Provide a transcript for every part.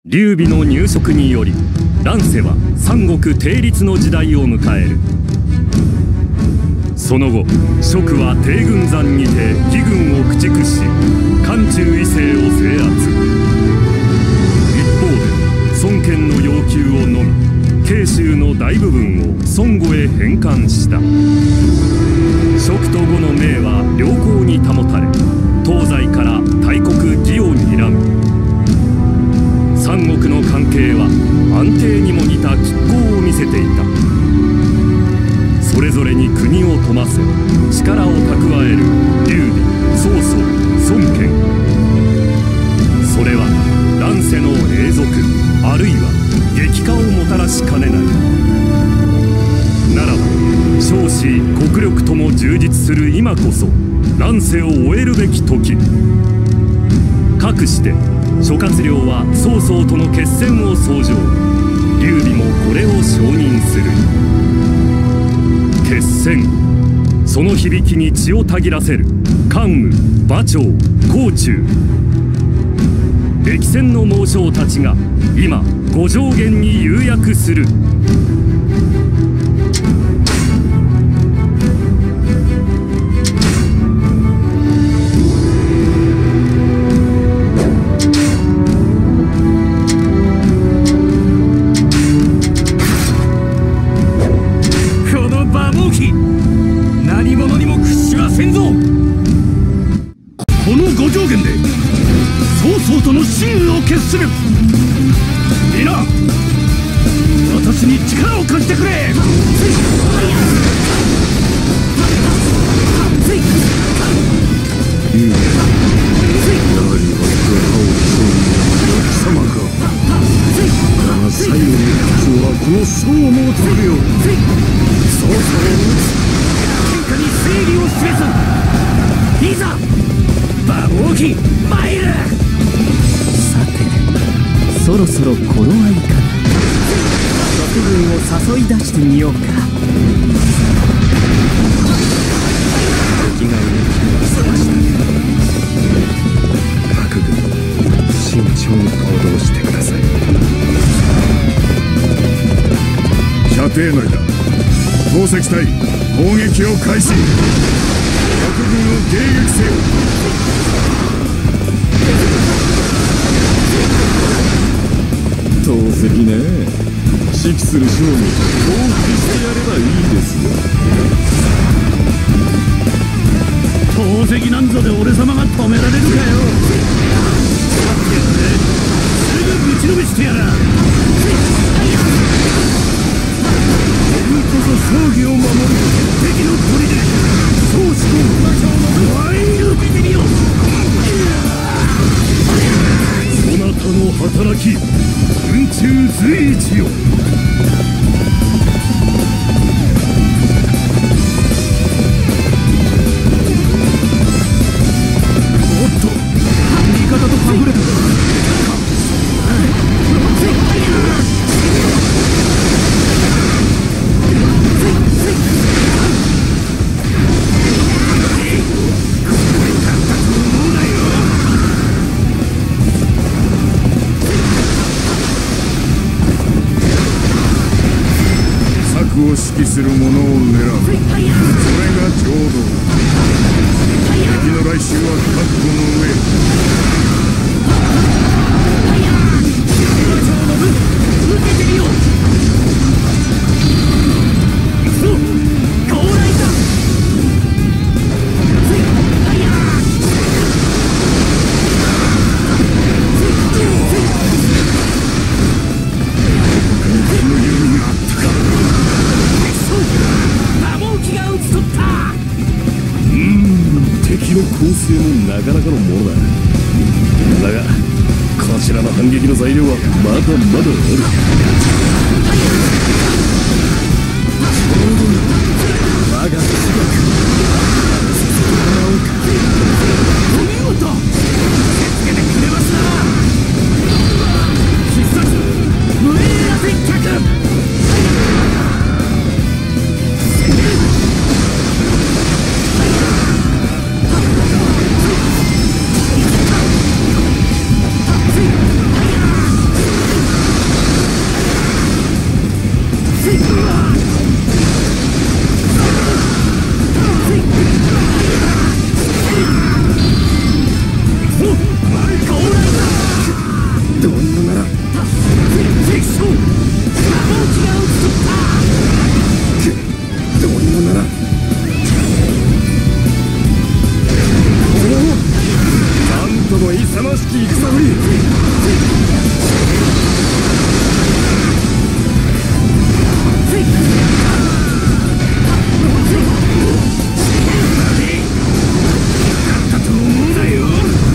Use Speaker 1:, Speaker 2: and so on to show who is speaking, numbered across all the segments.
Speaker 1: 劉備の入植により乱世は三国定立の時代を迎える。その後蜀は帝軍山にて義軍を駆逐し漢中伊勢を制圧。一方で孫権の要求をのみ慶州の大部分を孫悟へ返還した。蜀と呉の命は良好に保たれ東西から大国義を睨む。三国の関係は安定にも似た拮抗を見せていた。それぞれに国を富ませ力を蓄える劉備、曹操、孫権。それは乱世の永続あるいは激化をもたらしかねない。ならば少子国力とも充実する今こそ乱世を終えるべき時。かくして諸葛亮は曹操との決戦を奏上。劉備もこれを承認する。決戦、その響きに血をたぎらせる関羽、馬超、甲冑。歴戦の猛将たちが今五条原に釉薬する。
Speaker 2: する。皆私に力を貸してくれ。やはり私は歯を競う貴様か。だが最後に勝つのはこの宋のためよ。曹操を討つ。天下に正義を示す。いざ馬王騎参る。
Speaker 3: そろそろ頃合いかな。6軍を誘い出してみようか。敵がいる気は探したけど各軍慎重に行動してください。
Speaker 2: 射程内だ。投石隊攻撃を開始。各軍を迎撃せよ。投石ね。指揮する将に降伏してやればいいですよ。投石なんぞで俺様が止められるかよ。すぐぶちのめしてやら。俺こそ葬儀を守る敵の砦。宗主と馬長のワイルビビリオ。そなたの働き雲中随一よ。おっと味方とはぐれた。を指揮する者を狙う。それがちょうど。敵の来襲は覚悟の上。受けてみよう。そう高麗だ。敵の攻勢もなかなかのものだ。だがこちらの反撃の材料はまだまだある。ちょうど我が知力お見事。つけてくれますな。必殺無礼な接客。 とも勇ましき戦ぶり。だと思うなよ。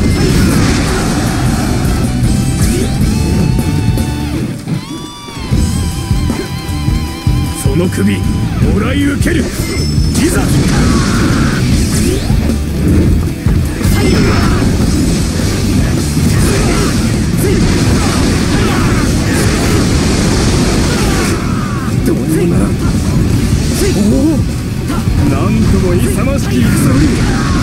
Speaker 2: その首もらい受ける。いざどうにもならん。おお、なんとも勇ましき戦ぶり。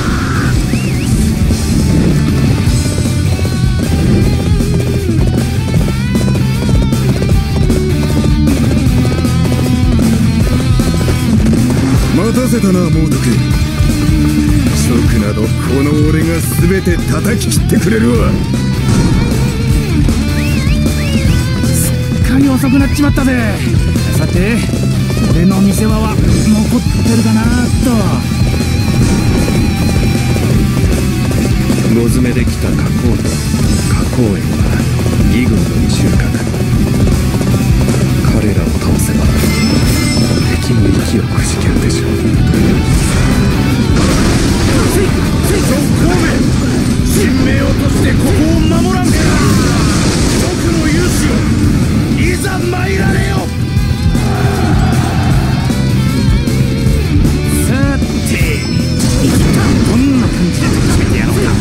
Speaker 2: 待たせたな猛徳。職などこの俺が全て叩き切ってくれるわ。
Speaker 4: すっかり遅くなっちまったぜ。さて俺の見せ場は残ってるかなと。
Speaker 3: 野詰めできた加工と加工園は義軍の中核。彼らを倒せば敵も息をくじけるでしょう。
Speaker 2: 神明をとしてここを守らんか。僕の勇姿をいざ参られよ。
Speaker 4: さてどんな感じで決めてやろうか。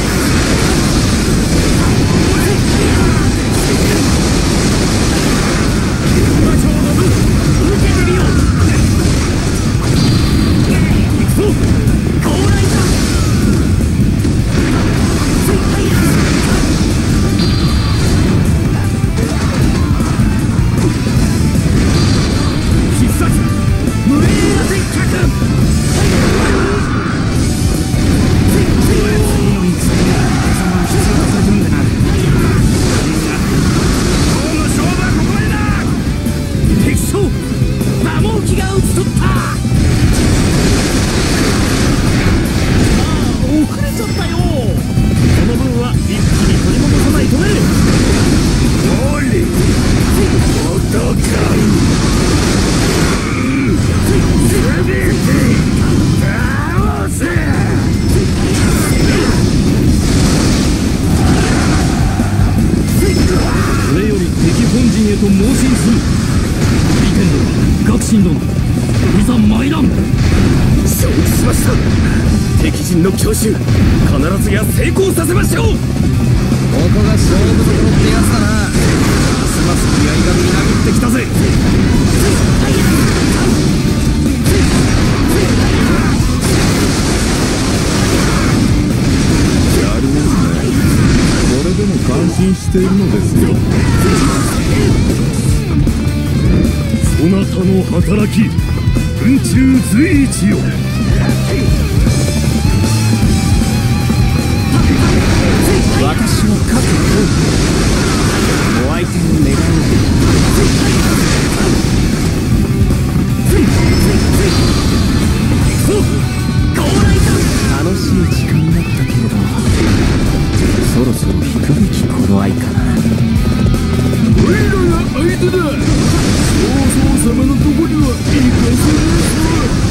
Speaker 2: の強襲必ずや成功させましょう。
Speaker 4: ここが勝負どころってやつだな。ますます気合がみなぎってきたぜ。
Speaker 2: やるですね。これでも感心しているのですよ。
Speaker 1: そなたの働き軍中随一よ。
Speaker 4: 私の覚悟お相手の願い楽しい時間だったけれどそろそろ引くべき頃合いかな。
Speaker 2: 俺らが相手だ。曹操様のとこには行かせないぞ。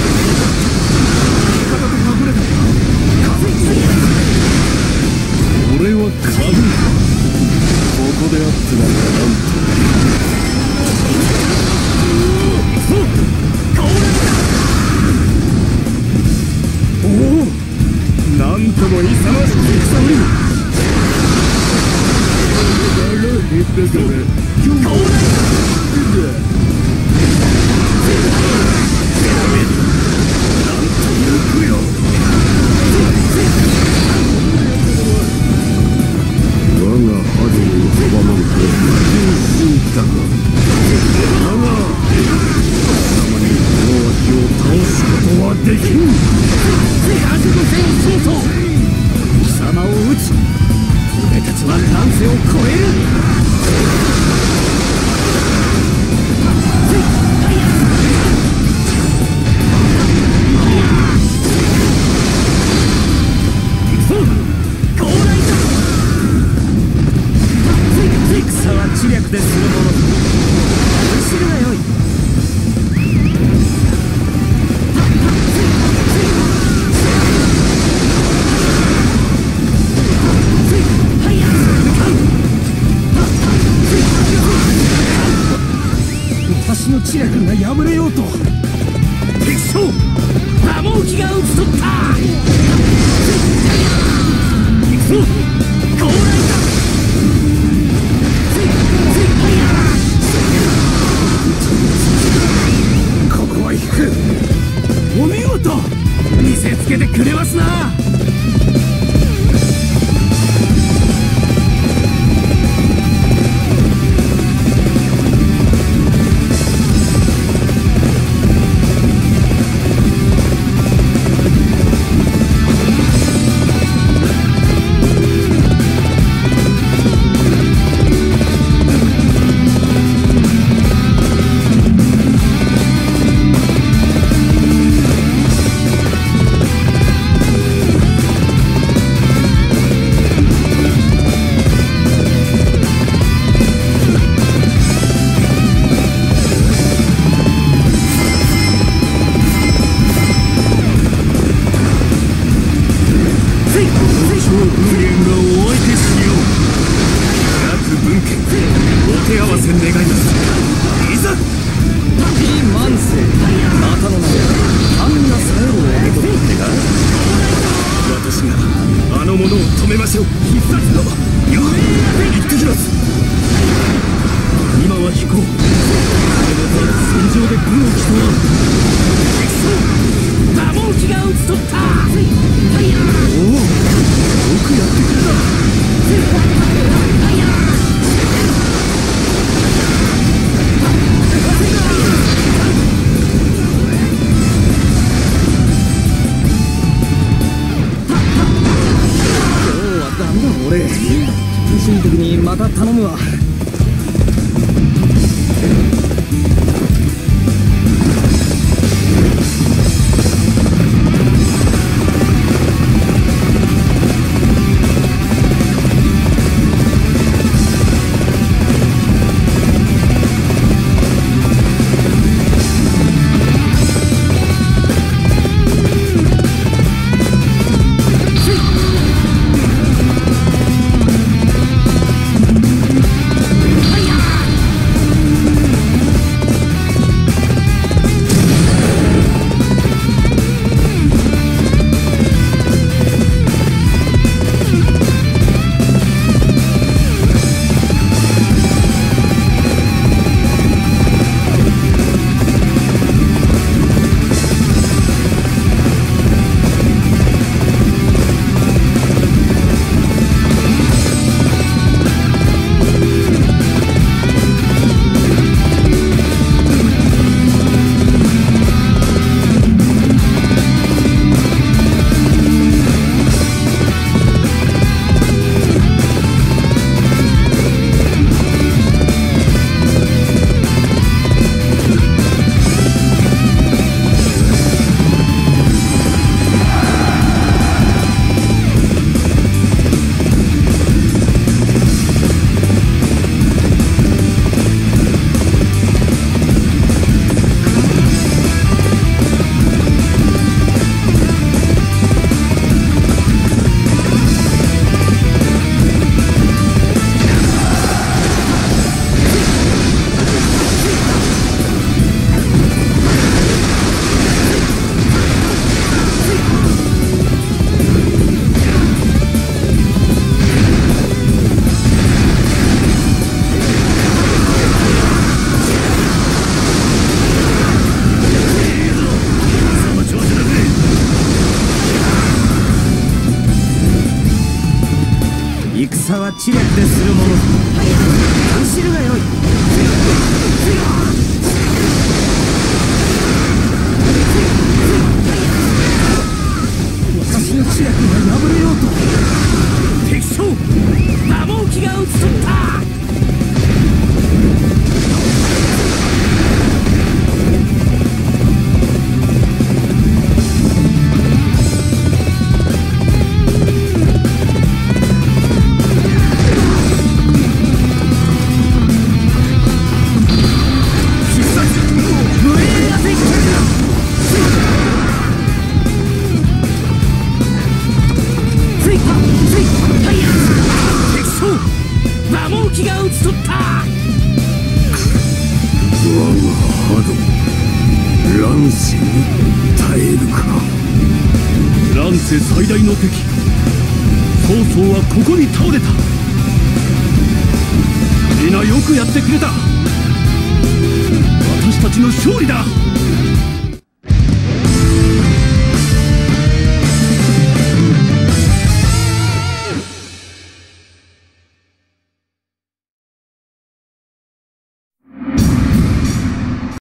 Speaker 2: 俺は神。ここであってならなんと。おお、なんとも勇ましき戦ぶり。だが減ったから今日はなんと抜くよ。我が覇道を阻まんと死んだが、だが貴様にこの脇を倒すことはできん。
Speaker 4: 100戦争貴様を討つ。俺たちは乱世を超える。行くぞ高麗
Speaker 3: でするもの。知るがよい。
Speaker 4: 私の知略が破れようと敵将多毛機が討ち取った。行くぞ高麗だ。ここは引く。お見事見せつけてくれますな。また頼むわ。戦は知略でするもの。知るがよい。私の知略が破れようと敵将多毛機が討ち取った。 敵将馬毛機が討ち取った。
Speaker 2: 我が覇道乱世に耐えるか。
Speaker 1: 乱世最大の敵曹操はここに倒れた。皆よくやってくれた。私たちの勝利だ。